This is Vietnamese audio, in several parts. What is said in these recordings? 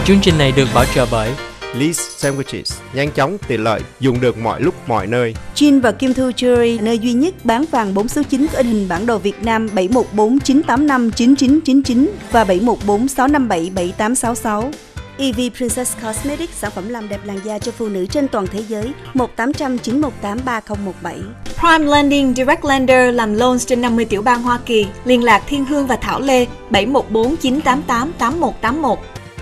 Chương trình này được bảo trợ bởi Lee's Sandwiches, nhanh chóng, tiện lợi, dùng được mọi lúc, mọi nơi. Jin và Kim Thu Jewelry, nơi duy nhất bán vàng 4 số 9 có in hình bản đồ Việt Nam 714 985 9999 và 714 657 7866. EV Princess Cosmetics, sản phẩm làm đẹp làn da cho phụ nữ trên toàn thế giới, 1-800 918 3017. Prime Lending Direct Lender làm loans trên 50 tiểu bang Hoa Kỳ. Liên lạc Thiên Hương và Thảo Lê 714 988 8181.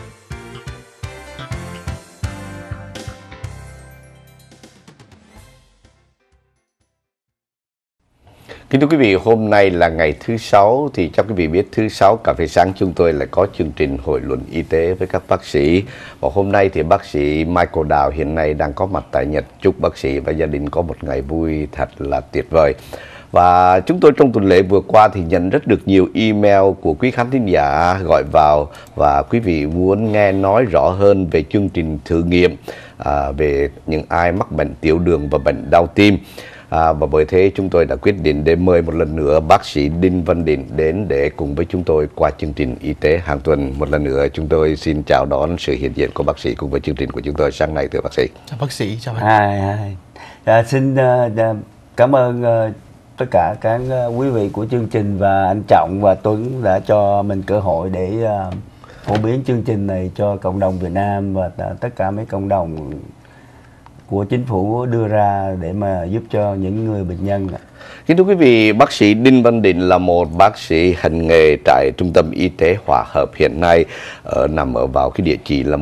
Kính thưa quý vị, hôm nay là ngày thứ Sáu, thì cho quý vị biết thứ Sáu Cà phê Sáng chúng tôi lại có chương trình hội luận y tế với các bác sĩ. Và hôm nay thì bác sĩ Michael Đào hiện nay đang có mặt tại Nhật. Chúc bác sĩ và gia đình có một ngày vui thật là tuyệt vời. Và chúng tôi trong tuần lễ vừa qua thì nhận rất được nhiều email của quý khán thính giả gọi vào, và quý vị muốn nghe nói rõ hơn về chương trình thử nghiệm về những ai mắc bệnh tiểu đường và bệnh đau tim. Và bởi thế chúng tôi đã quyết định để mời một lần nữa bác sĩ Đinh Văn Định đến để cùng với chúng tôi qua chương trình y tế hàng tuần. Một lần nữa chúng tôi xin chào đón sự hiện diện của bác sĩ cùng với chương trình của chúng tôi sáng nay, thưa bác sĩ. Chào bác sĩ, chào anh. Xin cảm ơn tất cả các quý vị của chương trình, và anh Trọng và Tuấn đã cho mình cơ hội để phổ biến chương trình này cho cộng đồng Việt Nam và tất cả mấy cộng đồng của chính phủ đưa ra để mà giúp cho những người bệnh nhân. Kính thưa quý vị, bác sĩ Đinh Văn Định là một bác sĩ hành nghề tại Trung tâm Y tế Hòa Hợp hiện nay nằm ở vào cái địa chỉ là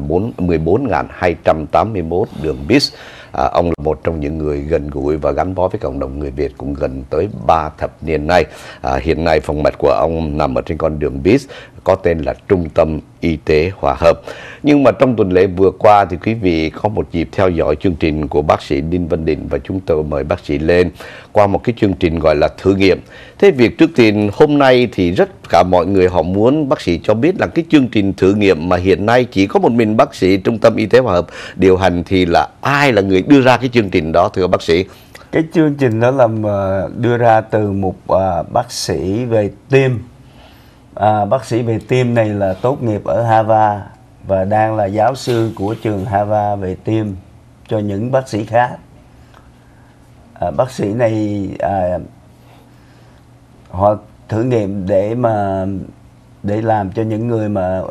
14281 đường Bis. Ông là một trong những người gần gũi và gắn bó với cộng đồng người Việt cũng gần tới 3 thập niên nay. Hiện nay phòng mạch của ông nằm ở trên con đường Bis có tên là Trung tâm Y tế Hòa Hợp. Nhưng mà trong tuần lễ vừa qua thì quý vị có một dịp theo dõi chương trình của bác sĩ Đinh Văn Định, và chúng tôi mời bác sĩ lên qua một cái chương trình gọi là thử nghiệm. Thế việc trước tiên hôm nay thì rất cả mọi người họ muốn bác sĩ cho biết là cái chương trình thử nghiệm mà hiện nay chỉ có một mình bác sĩ Trung tâm Y tế Hòa Hợp điều hành thì là ai là người đưa ra cái chương trình đó, thưa bác sĩ? Cái chương trình đó là đưa ra từ một bác sĩ về tim. Bác sĩ về tim này là tốt nghiệp ở Harvard và đang là giáo sư của trường Harvard về tim cho những bác sĩ khác. Bác sĩ này họ thử nghiệm để làm cho những người mà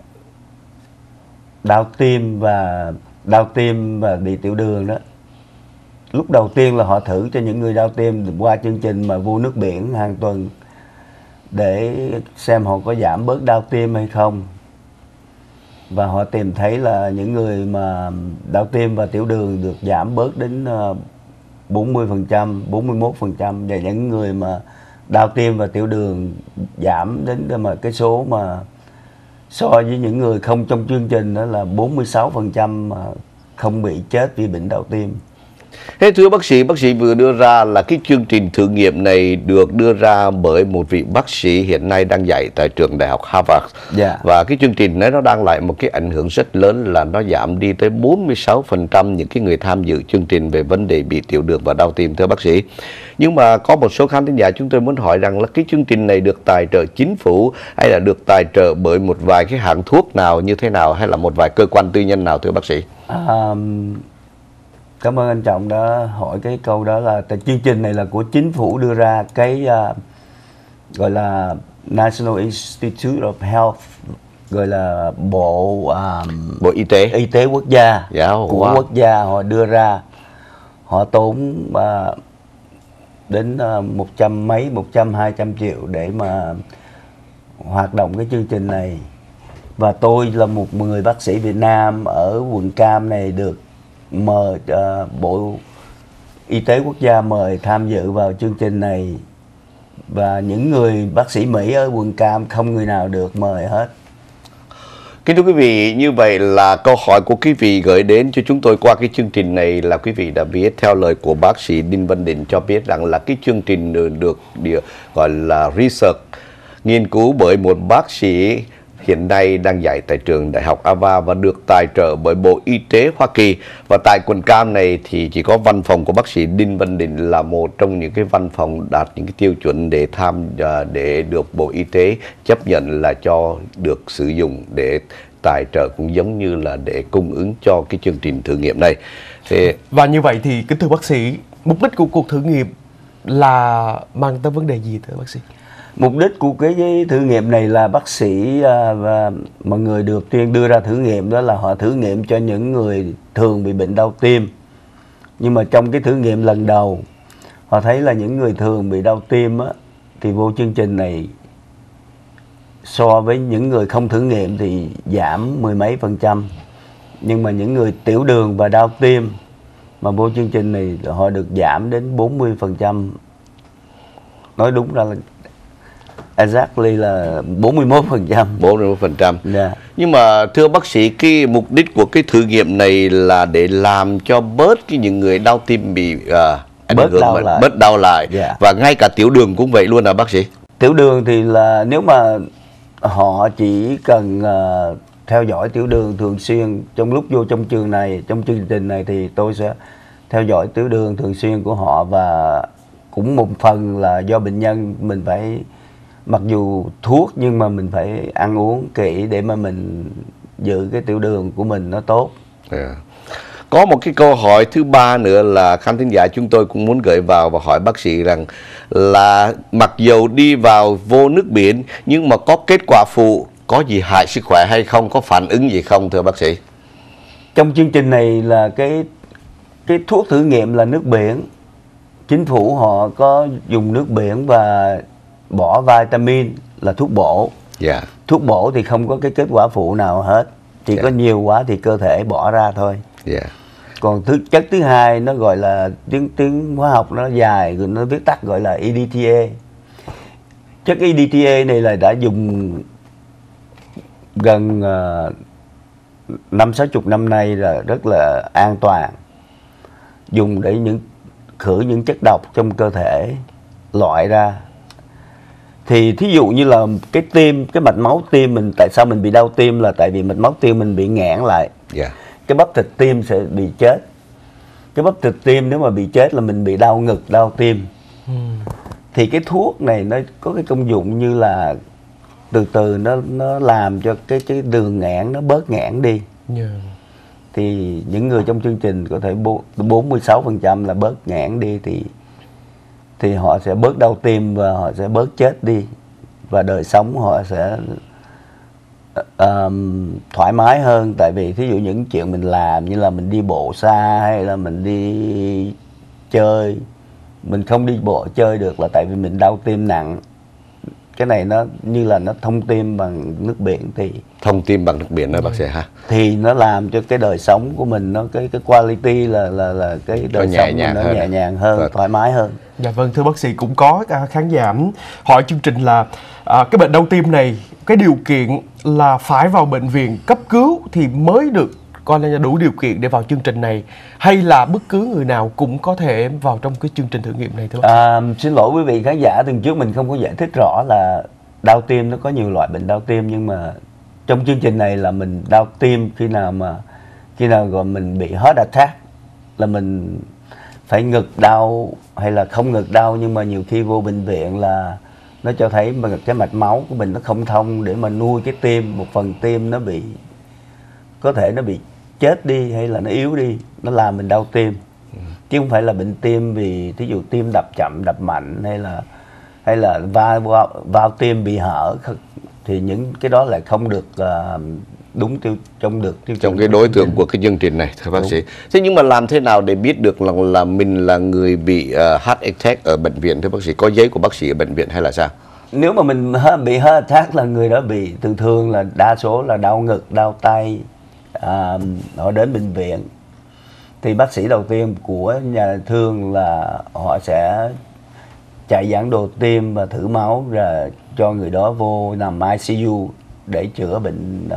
đau tim và bị tiểu đường đó. Lúc đầu tiên là họ thử cho những người đau tim qua chương trình mà vô nước biển hàng tuần để xem họ có giảm bớt đau tim hay không. Và họ tìm thấy là những người mà đau tim và tiểu đường được giảm bớt đến 40%, 41%, và những người mà đau tim và tiểu đường giảm đến mà cái số mà so với những người không trong chương trình đó là 46% mà không bị chết vì bệnh đau tim. Thế thưa bác sĩ vừa đưa ra là cái chương trình thử nghiệm này được đưa ra bởi một vị bác sĩ hiện nay đang dạy tại trường đại học Harvard. Và cái chương trình này nó đang lại một cái ảnh hưởng rất lớn là nó giảm đi tới 46% những cái người tham dự chương trình về vấn đề bị tiểu đường và đau tim, thưa bác sĩ. Nhưng mà có một số khán thính giả chúng tôi muốn hỏi rằng là cái chương trình này được tài trợ chính phủ hay là được tài trợ bởi một vài cái hãng thuốc nào như thế nào, hay là một vài cơ quan tư nhân nào, thưa bác sĩ? Cảm ơn anh Trọng đã hỏi cái câu đó. Là chương trình này là của chính phủ đưa ra, cái gọi là National Institute of Health, gọi là Bộ Y tế quốc gia của quốc gia. Họ đưa ra, họ tốn đến 100-200 triệu để mà hoạt động cái chương trình này. Và tôi là một người bác sĩ Việt Nam ở quận Cam này được mời Bộ Y tế quốc gia mời tham dự vào chương trình này, và những người bác sĩ Mỹ ở quận Cam không người nào được mời hết. Kính thưa quý vị, như vậy là câu hỏi của quý vị gửi đến cho chúng tôi qua cái chương trình này là quý vị đã biết theo lời của bác sĩ Đinh Văn Định cho biết rằng là cái chương trình được gọi là research, nghiên cứu bởi một bác sĩ hiện nay đang dạy tại trường đại học Harvard và được tài trợ bởi Bộ Y tế Hoa Kỳ. Và tại quận Cam này thì chỉ có văn phòng của bác sĩ Đinh Văn Định là một trong những cái văn phòng đạt những cái tiêu chuẩn để được Bộ Y tế chấp nhận là cho được sử dụng để tài trợ cũng giống như là để cung ứng cho cái chương trình thử nghiệm này. Và như vậy thì kính thưa bác sĩ, mục đích của cuộc thử nghiệm là mang tới vấn đề gì thưa bác sĩ? Mục đích của cái thử nghiệm này là bác sĩ và mọi người được tiên đưa ra thử nghiệm, đó là họ thử nghiệm cho những người thường bị bệnh đau tim. Nhưng mà trong cái thử nghiệm lần đầu, họ thấy là những người thường bị đau tim á, thì vô chương trình này so với những người không thử nghiệm thì giảm 10 mấy %. Nhưng mà những người tiểu đường và đau tim mà vô chương trình này họ được giảm đến 40%. Nói đúng ra là exactly là 41%. 41%. Yeah. Nhưng mà thưa bác sĩ, cái mục đích của cái thử nghiệm này là để làm cho bớt những người đau tim bị bớt đau lại. Yeah. Và ngay cả tiểu đường cũng vậy luôn à bác sĩ? Tiểu đường thì là nếu mà họ chỉ cần theo dõi tiểu đường thường xuyên trong lúc vô trong chương trình này thì tôi sẽ theo dõi tiểu đường thường xuyên của họ, và cũng một phần là do bệnh nhân mình phải, mặc dù thuốc nhưng mà mình phải ăn uống kỹ để mà mình giữ cái tiểu đường của mình nó tốt. Yeah. Có một cái câu hỏi thứ ba nữa là khán thính giả chúng tôi cũng muốn gửi vào và hỏi bác sĩ rằng là mặc dù đi vào vô nước biển nhưng mà có kết quả phụ, có gì hại sức khỏe hay không, có phản ứng gì không thưa bác sĩ? Trong chương trình này là cái thuốc thử nghiệm là nước biển. Chính phủ họ có dùng nước biển và bỏ vitamin là thuốc bổ. Yeah. Thuốc bổ thì không có cái kết quả phụ nào hết, chỉ có nhiều quá thì cơ thể bỏ ra thôi. Yeah. Còn chất thứ hai nó gọi là tiếng hóa học nó dài, nó viết tắt gọi là EDTA. Chất EDTA này là đã dùng gần 50-60 năm nay, là rất là an toàn, dùng để khử những chất độc trong cơ thể, loại ra. Thì thí dụ như là cái mạch máu tim mình, tại sao mình bị đau tim là tại vì mạch máu tim mình bị nghẽn lại. Yeah. Cái bắp thịt tim sẽ bị chết. Cái bắp thịt tim nếu mà bị chết là mình bị đau ngực, đau tim. Thì cái thuốc này nó có cái công dụng như là từ từ nó làm cho cái đường nghẽn nó bớt nghẽn đi. Yeah. Thì những người trong chương trình có thể 46% là bớt nghẽn đi, thì họ sẽ bớt đau tim và họ sẽ bớt chết đi, và đời sống họ sẽ thoải mái hơn. Tại vì thí dụ những chuyện mình làm như là mình đi bộ xa hay là mình đi chơi, mình không đi bộ chơi được là tại vì mình đau tim nặng. Cái này nó như là nó thông tim bằng nước biển, thì thông tim bằng nước biển đó bác sĩ ha. Thì nó làm cho cái đời sống của mình nó cái quality là cái đời sống mình nó nhẹ nhàng hơn, thoải mái hơn. Dạ vâng, thưa bác sĩ, cũng có khán giả hỏi chương trình là cái bệnh đau tim này, cái điều kiện là phải vào bệnh viện cấp cứu thì mới được coi là đủ điều kiện để vào chương trình này, hay là bất cứ người nào cũng có thể vào trong cái chương trình thử nghiệm này thưa bác sĩ? Xin lỗi quý vị khán giả, tuần trước mình không có giải thích rõ là đau tim nó có nhiều loại bệnh đau tim, nhưng mà trong chương trình này là mình đau tim khi nào gọi mình bị heart attack là mình phải ngực đau hay là không ngực đau, nhưng mà nhiều khi vô bệnh viện là nó cho thấy mà cái mạch máu của mình nó không thông để mà nuôi cái tim, một phần tim nó có thể nó bị chết đi hay là nó yếu đi, nó làm mình đau tim. Chứ không phải là bệnh tim vì thí dụ tim đập chậm, đập mạnh hay là vào tim bị hở, thì những cái đó lại không được đúng trong cái đối tượng của cái chương trình này thưa bác sĩ. Thế nhưng mà làm thế nào để biết được là mình là người bị heart attack ở bệnh viện thưa bác sĩ? Có giấy của bác sĩ ở bệnh viện hay là sao? Nếu mà mình bị heart attack là người đó bị thường là đa số là đau ngực, đau tay, họ đến bệnh viện thì bác sĩ đầu tiên của nhà thương là họ sẽ chạy giãn đồ tim và thử máu rồi cho người đó vô nằm ICU để chữa bệnh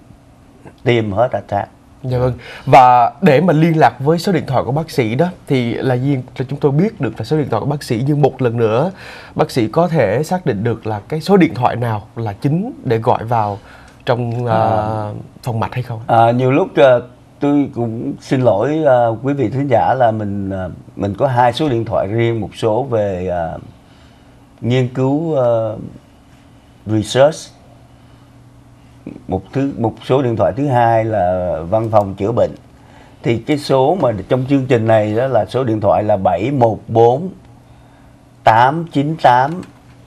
tim heart attack. Dạ vâng. Và để mà liên lạc với số điện thoại của bác sĩ đó thì là duyên cho chúng tôi biết được là số điện thoại của bác sĩ, nhưng một lần nữa bác sĩ có thể xác định được là cái số điện thoại nào là chính để gọi vào trong phòng mạch hay không? Nhiều lúc tôi cũng xin lỗi quý vị khán giả là mình có 2 số điện thoại riêng, một số về nghiên cứu research, một số điện thoại thứ hai là văn phòng chữa bệnh. Thì cái số mà trong chương trình này đó là số điện thoại là 714 898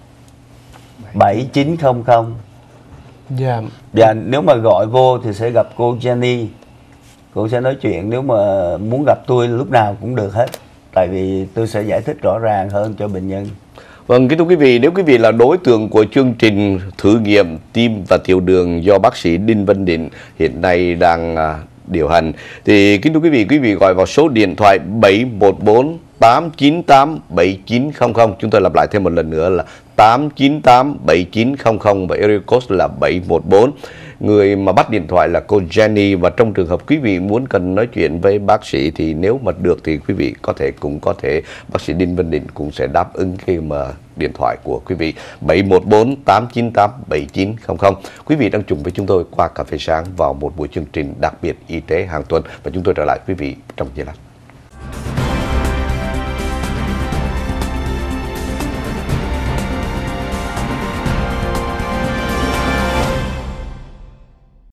7900. Dạ. Và nếu mà gọi vô thì sẽ gặp cô Jenny. Cô sẽ nói chuyện, nếu mà muốn gặp tôi lúc nào cũng được hết. Tại vì tôi sẽ giải thích rõ ràng hơn cho bệnh nhân. Vâng, kính thưa quý vị, nếu quý vị là đối tượng của chương trình thử nghiệm tim và tiểu đường do bác sĩ Đinh Văn Định hiện nay đang điều hành, thì kính thưa quý vị gọi vào số điện thoại 714 898 7900. Chúng tôi lặp lại thêm một lần nữa là 898 7900 và area code là 714. Người mà bắt điện thoại là cô Jenny, và trong trường hợp quý vị muốn cần nói chuyện với bác sĩ thì nếu mà được thì quý vị cũng có thể bác sĩ Đinh Văn Định cũng sẽ đáp ứng khi mà điện thoại của quý vị 714 898 7900. Quý vị đang chung với chúng tôi qua cà phê sáng vào một buổi chương trình đặc biệt y tế hàng tuần, và chúng tôi trở lại quý vị trong giây lát.